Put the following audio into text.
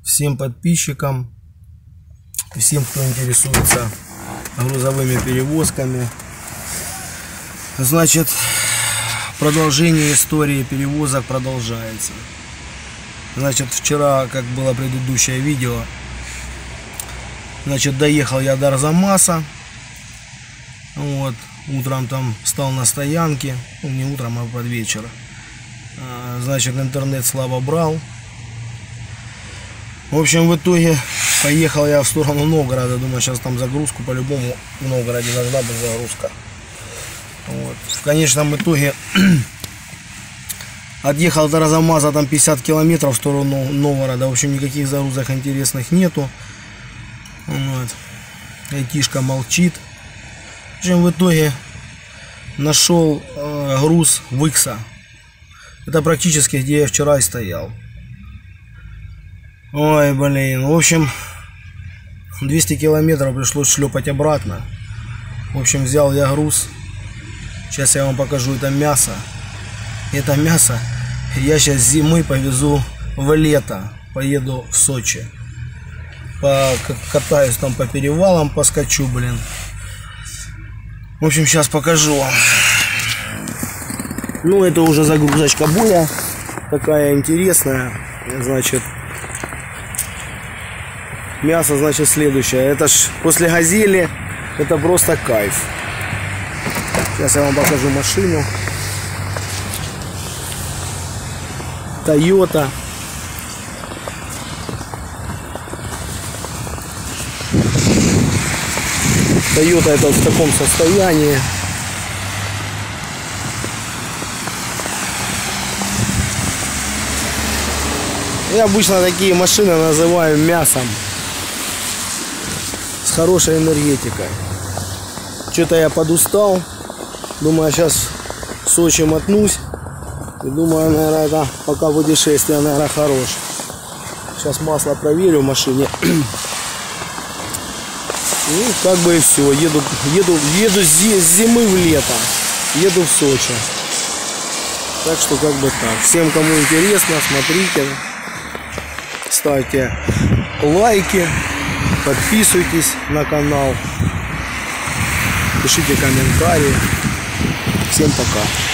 всем подписчикам, всем, кто интересуется грузовыми перевозками. Значит, продолжение истории перевозок продолжается. Значит, вчера, как было предыдущее видео, значит, доехал я до Арзамаса. Вот, утром там встал на стоянке, ну, не утром, а под вечер. Значит, интернет слабо брал. В общем, в итоге поехал я в сторону Новгорода. Думаю, сейчас там загрузку по-любому в Новгороде должна быть загрузка. Вот. В конечном итоге отъехал до Арзамаса, там 50 километров в сторону Новгорода. В общем, никаких загрузок интересных нету. Вот. Айтишка молчит. В общем, в итоге нашел груз в Икса. Это практически где я вчера и стоял. Ой, блин. В общем, 200 километров пришлось шлепать обратно. В общем, взял я груз. Сейчас я вам покажу это мясо. Это мясо я сейчас зимой повезу в лето. Поеду в Сочи. Катаюсь там по перевалам, поскочу, блин. В общем, сейчас покажу вам. Ну, это уже загрузочка более такая интересная. Значит, мясо, значит, следующее. Это ж после газели, это просто кайф. Сейчас я вам покажу машину. Toyota. Toyota это в таком состоянии. Я обычно такие машины называю мясом. С хорошей энергетикой. Что-то я подустал. Думаю, сейчас в Сочи мотнусь. И думаю, наверное, это пока путешествие, наверное, хорош. Сейчас масло проверю в машине. И как бы и все. Еду с зимы в лето. Еду в Сочи. Так что как бы так. Всем, кому интересно, смотрите. Ставьте лайки. Подписывайтесь на канал. Пишите комментарии. Всем пока.